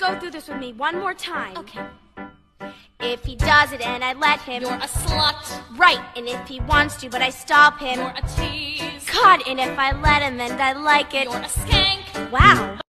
go through this with me one more time. Okay. If he does it and I let him, You're a slut. right, and if he wants to but I stop him, You're a tease. God, and if I let him and I like it, You're a skank. wow.